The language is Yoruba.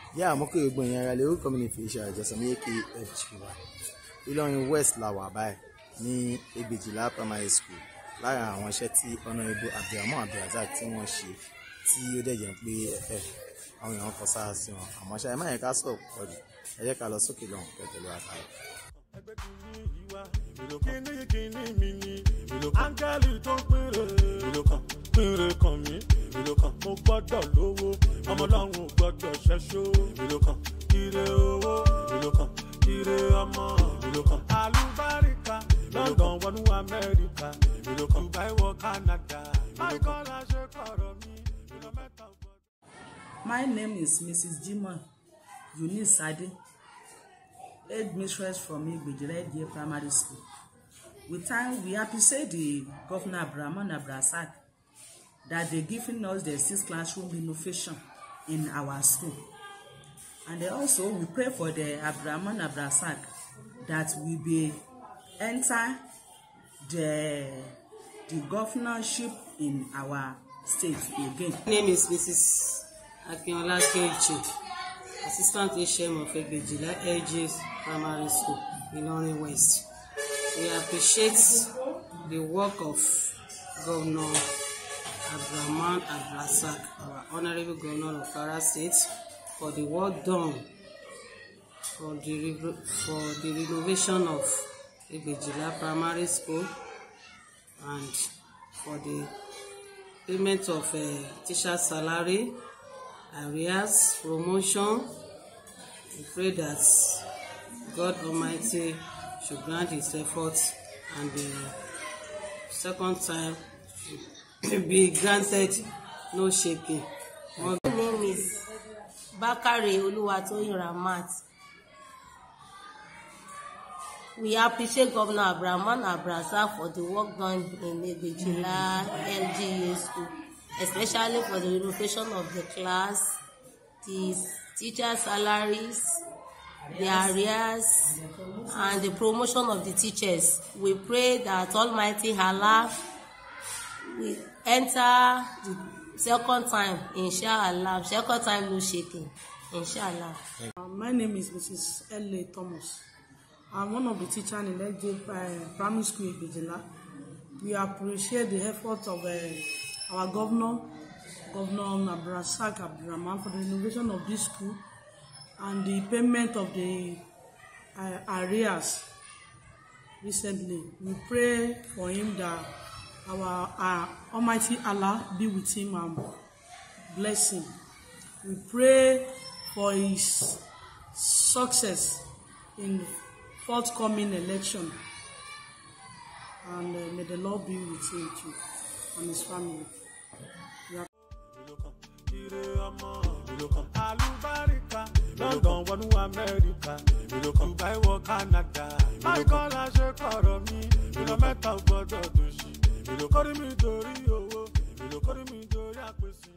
Yeah, I'm okay with Egbejila communication. Just make Egbejila. Ilorin West la wà báyìí ní Egbejila Primary School. Lára àwọn iṣẹ́ tí Honorable Abdurahman Abdurahman tí wọ́n ṣe tí ó dẹ̀ jẹ́ pé àwọn èèyàn kan sáà sí wọn. Àmọ́ ṣáà ẹ má yẹ ká sọ̀rọ̀ pọ̀ jù. Ẹ jẹ́ ká lọ sókè lọ́hùn kẹ̀kẹ́ lọ́wọ́ àkàrà. Áńgẹ́lì tó ń péré kan mí, mo gbọ́dọ̀ lówó, ọmọ Ọlọ́run ò gbọ́dọ̀ ṣẹ́ṣó, ire owó, ire ọmọ, àlùbáríkà, London wọnú Amẹ́ríkà, Dubai wọ Canada, Michael ṣe kọ̀rọ̀ mi, mẹ́ta gbọ́dọ̀. My name is Mrs. Jimoh Eunice Sade, headmistress from Egbejila Primary School. We appreciate the Governor Mallam Abdurahman that they giving us the 6 classroom renovation in our school. And also we pray for the Mallam Abdurahman that we be enter the governorship in our state again. My name is Mrs. Akinola Kechi, Assistant HM of Egbejila Primary School, Ilorin West. We appreciate the work of Governor Mallam Abdurahman, our Honorable Governor of Kwara State, for the work done for the renovation of Egbejila Primary School and for the payment of teacher salary, arrears, promotion. We pray that God Almighty should grant his efforts and the second time should be granted no shaking. My name is Bakare Oluwatoyin Ramat. We appreciate Governor Mallam Abdurahman for the work done in Egbejila LGA School, especially for the renovation of the class, the teacher salaries, the arrears, and the promotion of the teachers. We pray that Almighty Allah will enter the second time, inshallah. Second time, no shaking, inshallah. My name is Mrs. L.A. Thomas. I'm one of the teachers in Egbejila Primary School, Egbejila. We appreciate the effort of our Governor Mallam Abdurahman, for the renovation of this school and the payment of the arrears recently. We pray for him that our Almighty Allah be with him and bless him. We pray for his success in the forthcoming election, and may the Lord be with him too and his family. London wọnú Amẹ́ríkà, Dubai wọ Canada, Michael ṣe kọ̀rọ̀ mi, mẹ́ta gbọ́dọ̀ tó ṣì, kórìí mi torí owó, kórìí mi torí àpèsè.